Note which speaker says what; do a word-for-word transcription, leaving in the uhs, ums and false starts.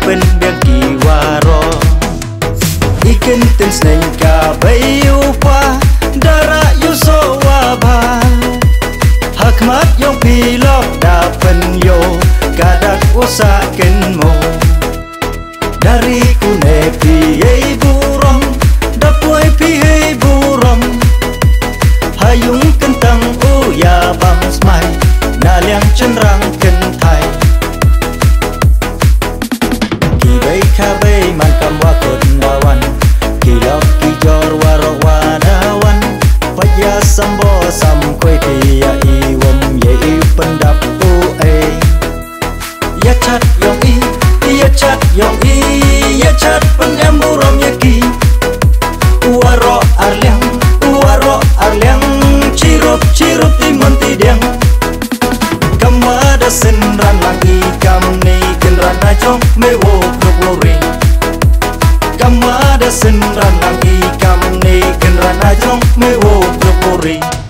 Speaker 1: pen biang kiwaro iken ten sneng ka bayupa dara yuso wabha hakmat yong pilok dapen yo kadak usaken mo dari kune piyei burong dapuai piyei burong hayung kentang uya bang smai naliang cenrang kentai kibai kabai mankam wakut wawan kilok kijor warok wadawan paya sambo sam koi pia iwom ye pendap ue ya chat yong i ya chat yong i ya chat pen em burom yaki waro arliang waro arliang cirup cirup timun tidiang kamada senran lagi kam ni kenran ajong mewo krupuri kamada senran lagi kam ni kenran ajong mewo krupuri